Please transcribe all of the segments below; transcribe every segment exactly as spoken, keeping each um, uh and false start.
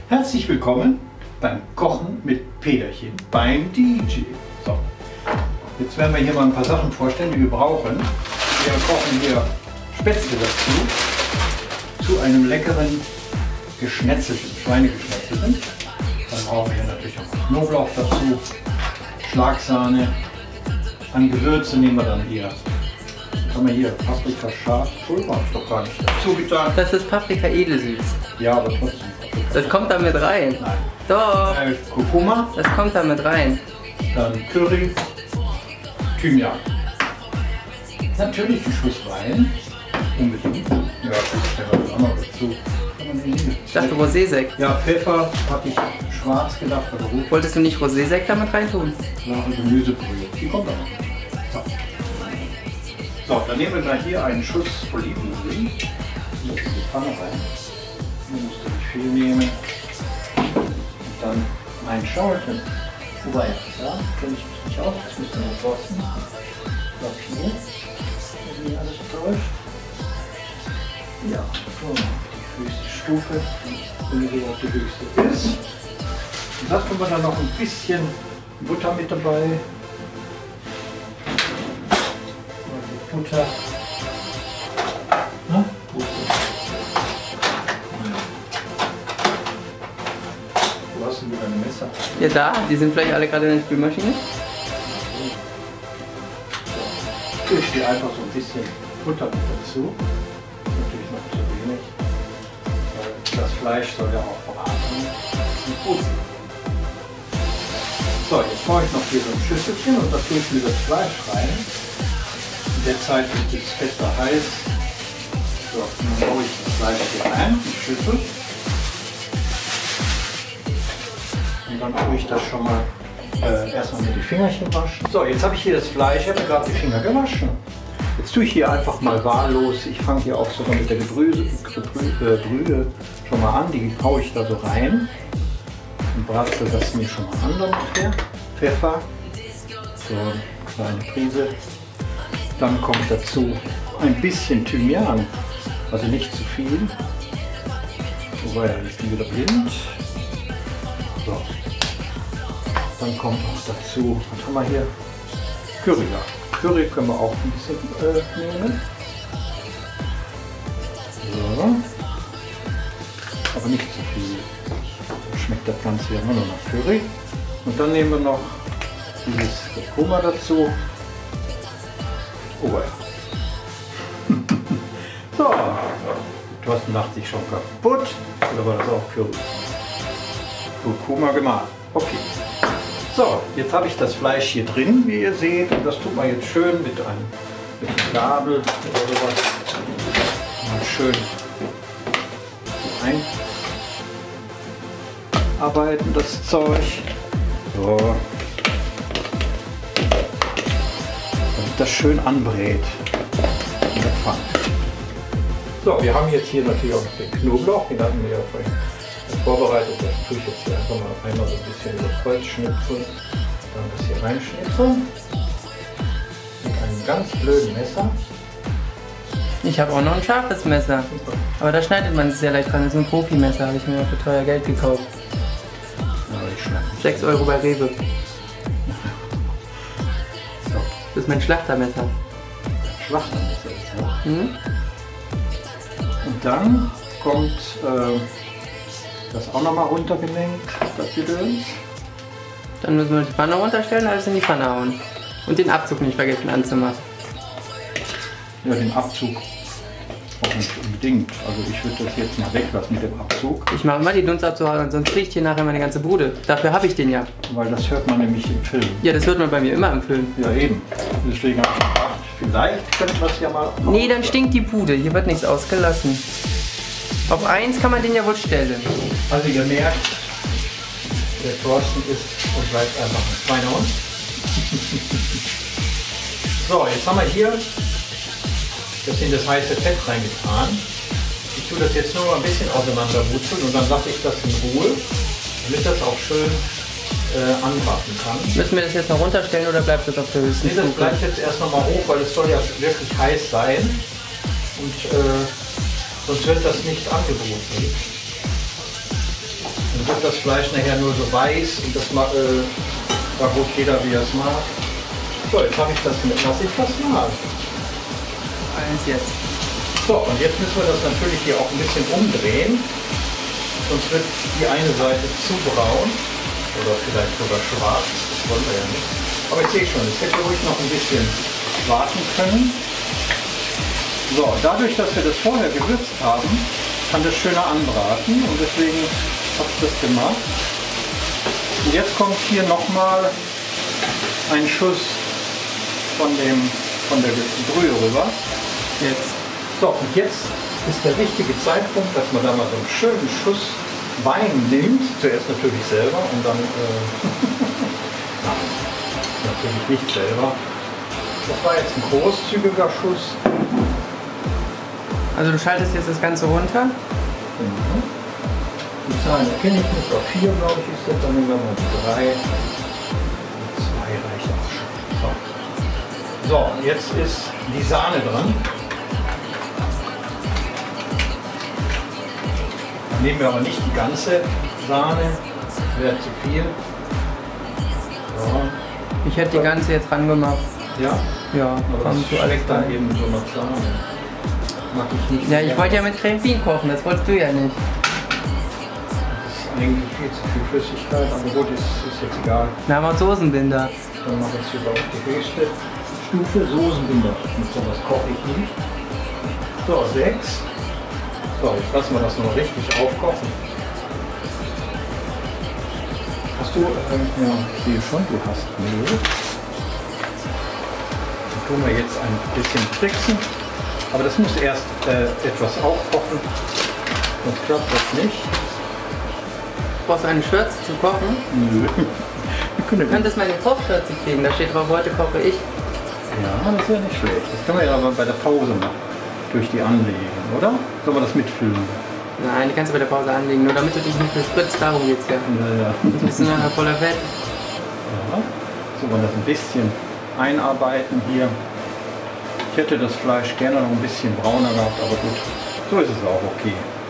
Herzlich willkommen beim Kochen mit Peterchen beim D J. So, jetzt werden wir hier mal ein paar Sachen vorstellen, die wir brauchen. Wir kochen hier Spätzle dazu, zu einem leckeren geschnetzelten, Schweinegeschnetzelten. Dann brauchen wir hier natürlich auch Knoblauch dazu, Schlagsahne. An Gewürze nehmen wir dann hier. Was haben wir hier? Paprika scharf. Pulver ist doch gar nicht dazu getan. Das ist Paprika edelsüß. Ja, aber trotzdem. Das kommt da mit rein. Nein. Doch. Äh, Kurkuma. Das kommt da mit rein. Dann Curry. Thymian. Natürlich ein Schuss Wein. Unbedingt. Ja, das stellen wir auch noch dazu. Ich dachte Rosé-Sekt. Ja, Pfeffer hatte ich schwarz gedacht, aber gut. Wolltest du nicht Rosé-Sekt damit reintun? Klare Gemüsebrühe. Die kommt dann noch. So. So, dann nehmen wir gleich hier einen Schuss Olivenöl. In die Pfanne rein. Man muss da nicht viel nehmen. Und dann ein Schaufelchen. Wobei, ja, kenne ich mich nicht aus. Das müssen wir kosten. Ich glaube hier. Wenn hier alles täuscht. Ja, so. Die höchste Stufe. Wenn sie auch die höchste ist. Und da tun wir dann noch ein bisschen Butter mit dabei. Die Butter. Na, wo ist das? Wo hast du denn deine Messer? Ja, da. Die sind vielleicht alle gerade in der Spülmaschine. So. Ich stehe einfach so ein bisschen Butter mit dazu. Natürlich noch zu wenig. Weil das Fleisch soll ja auch braten und gut sein. So, jetzt brauche ich noch hier so ein Schüsselchen und da tue ich mir das Fleisch rein. In der Zeit wird es fester heiß. So, und dann haue ich das Fleisch hier rein, die Schüssel. Und dann tue ich das schon mal äh, erstmal mit die Fingerchen waschen. So, jetzt habe ich hier das Fleisch, ich habe mir gerade die Finger gewaschen. Jetzt tue ich hier einfach mal wahllos, ich fange hier auch sogar mit der Brühe, Brühe, Brühe schon mal an, die haue ich da so rein. Und bratsle das mir schon mal an dann nachher. Pfeffer, so eine kleine Prise. Dann kommt dazu ein bisschen Thymian, also nicht zu viel. Wobei, ich bin wieder blind. So. Dann kommt noch dazu, was haben wir hier? Curry. Ja. Curry können wir auch ein bisschen äh, nehmen. So. Aber nicht zu viel. Dann schmeckt das Ganze ja nur noch nach Curry. Und dann nehmen wir noch dieses Kurkuma dazu. Oh ja. So. Thorsten lacht sich schon kaputt. Oder war das auch Curry? Kurkuma gemahlen. Okay. So, jetzt habe ich das Fleisch hier drin, wie ihr seht. Und das tut man jetzt schön mit einem mit einer Gabel oder sowas. Mal schön einarbeiten, das Zeug. So. Damit das schön anbrät in der Pfanne. So, wir haben jetzt hier natürlich auch noch den Knoblauch. Den hatten wir ja vorhin vorbereitet. Das tue ich jetzt hier einfach mal einmal so ein bisschen über Kreuz schnipseln. Dann das hier reinschnipseln. Mit einem ganz blöden Messer. Ich habe auch noch ein scharfes Messer. Aber da schneidet man es sehr leicht dran. Das ist ein Profimesser, habe ich mir für teuer Geld gekauft. Ja, ich schneide nicht. sechs Euro bei Rewe. So. Das ist mein Schlachtermesser. Schlachtermesser ist ja. Mhm. Und dann kommt äh, das auch nochmal runtergemengt, das Gedöns. Dann müssen wir die Pfanne runterstellen, alles in die Pfanne hauen. Und den Abzug nicht vergessen anzumachen. Ja, den Abzug auch nicht unbedingt. Also ich würde das jetzt mal weglassen mit dem Abzug. Ich mache immer die Dunstabzugabe, sonst riecht hier nachher meine ganze Bude. Dafür habe ich den ja. Weil das hört man nämlich im Film. Ja, das hört man bei mir immer im Film. Ja eben. Deswegen habe ich gedacht, vielleicht könnte man es ja mal... Nee, dann stinkt die Bude. Hier wird nichts ausgelassen. Auf eins kann man den ja wohl stellen. Also ihr merkt, der Thorsten ist und bleibt einfach ein Schweinehund. So, jetzt haben wir hier das in das heiße Fett reingetan. Ich tue das jetzt nur ein bisschen auseinanderwurzeln und dann lasse ich das in Ruhe, damit das auch schön äh, anbraten kann. Müssen wir das jetzt noch runterstellen oder bleibt das auf der höchsten Nee, das Stufe? bleibt jetzt erst noch mal hoch, weil es soll ja wirklich heiß sein. Und äh, sonst wird das nicht angeboten. Dann wird das Fleisch nachher nur so weiß und das mag, äh, mag gut jeder, wie er es mag. So, jetzt habe ich das mit, lasse ich das mal. Eins jetzt. So, und jetzt müssen wir das natürlich hier auch ein bisschen umdrehen, sonst wird die eine Seite zu braun oder vielleicht sogar schwarz, das wollen wir ja nicht. Aber ich sehe schon, es hätte ruhig noch ein bisschen warten können. So, dadurch, dass wir das vorher gewürzt haben, kann das schöner anbraten und deswegen habe ich das gemacht. Und jetzt kommt hier nochmal ein Schuss von, dem, von der Brühe rüber. Jetzt. So, und jetzt ist der richtige Zeitpunkt, dass man da mal so einen schönen Schuss Wein nimmt. Zuerst natürlich selber und dann, äh, nein, natürlich nicht selber. Das war jetzt ein großzügiger Schuss. Also du schaltest jetzt das Ganze runter? Mhm. Die Zahlen erkenne ich nicht, auf vier glaube ich ist das, dann nehmen wir mal die drei. Und zwei reicht auch schon. So. So, und jetzt ist die Sahne dran. Dann nehmen wir aber nicht die ganze Sahne, das wäre zu viel. So. Ich hätte die ganze jetzt rangemacht. Ja? Ja, Aber komm, das du alles schmeckt dann rein. eben so nach Sahne. Mag ich nicht. Ja, ich gerne. wollte ja mit Creme Fin kochen, das wolltest du ja nicht. Das ist eigentlich viel zu viel Flüssigkeit, aber gut, ist, ist jetzt egal. Da haben wir Soßenbinder. Dann mache ich es sogar auf die höchste Stufe. Soßenbinder. Mit sowas koche ich nicht. So, sechs. So, jetzt lassen wir das noch richtig aufkochen. Hast du, ähm, ja, ich sehe schon, du hast Mehl. Dann tun wir jetzt ein bisschen tricksen. Aber das muss erst äh, etwas aufkochen, sonst klappt das nicht. Brauchst du eine Schürze zu kochen? Nö. Du könntest meine Kochschürze kriegen, da steht drauf, heute koche ich. Ja, das ist ja nicht schlecht. Das können wir ja aber bei der Pause machen. Durch die anlegen, oder? Sollen wir das mitfüllen? Nein, die kannst du bei der Pause anlegen, nur damit du dich nicht verspritzt, darum geht's ja. Naja. Sonst bist du nachher voller Fett. Ja. So, wir das ein bisschen einarbeiten hier. Ich hätte das Fleisch gerne noch ein bisschen brauner gehabt, aber gut, so ist es auch okay.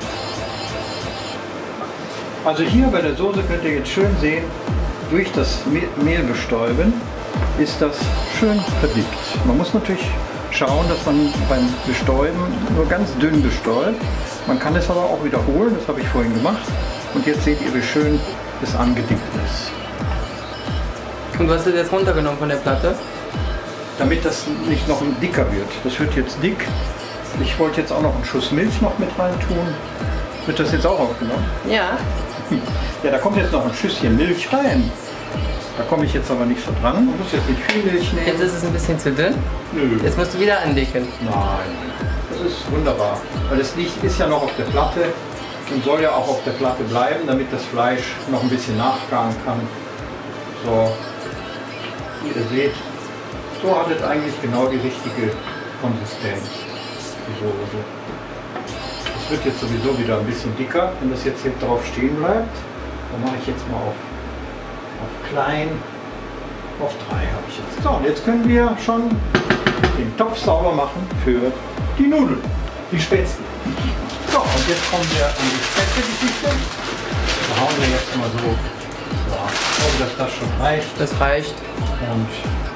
Also hier bei der Soße könnt ihr jetzt schön sehen, durch das Mehl bestäuben ist das schön verdickt. Man muss natürlich schauen, dass man beim Bestäuben nur ganz dünn bestäubt. Man kann es aber auch wiederholen, das habe ich vorhin gemacht. Und jetzt seht ihr, wie schön es angedickt ist. Und was hast du jetzt runtergenommen von der Platte? Damit das nicht noch dicker wird. Das wird jetzt dick. Ich wollte jetzt auch noch einen Schuss Milch noch mit rein tun. Wird das jetzt auch aufgenommen? Ja. Ja, da kommt jetzt noch ein Schüsschen Milch rein. Da komme ich jetzt aber nicht so dran. Man muss jetzt nicht viel Milch nehmen. Jetzt ist es ein bisschen zu dünn. Nö. Jetzt musst du wieder andicken. Nein, das ist wunderbar. Weil das Licht ist ja noch auf der Platte und soll ja auch auf der Platte bleiben, damit das Fleisch noch ein bisschen nachgaren kann. So, wie ihr seht, so hat es eigentlich genau die richtige Konsistenz, die Soße. Es wird jetzt sowieso wieder ein bisschen dicker, wenn das jetzt hier drauf stehen bleibt. Dann mache ich jetzt mal auf, auf klein, auf drei habe ich jetzt. So, und jetzt können wir schon den Topf sauber machen für die Nudeln, die Spätzle. So, und jetzt kommen wir an die Spätzle-Geschichte. Da hauen wir jetzt mal so, ja, ich glaube, dass das schon reicht. Das reicht. Und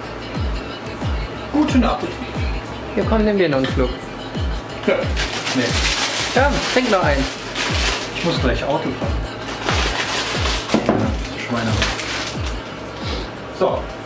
guten Appetit. Hier komm, nimm dir noch einen Schluck. Ja, nee, Ja, trink noch einen. ich muss gleich Auto fahren. Ja, Schweinemann. So,